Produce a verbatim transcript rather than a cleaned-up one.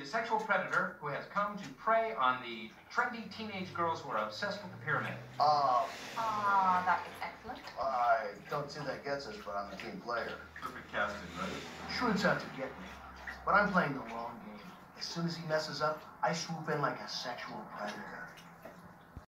sexual predator who has come to prey on the trendy teenage girls who are obsessed with the pyramid. Oh. Ah, that is excellent. I don't see that gets us, but I'm a team player. Perfect casting, right? Schroed's out to get me, but I'm playing the long game. As soon as he messes up, I swoop in like a sexual predator.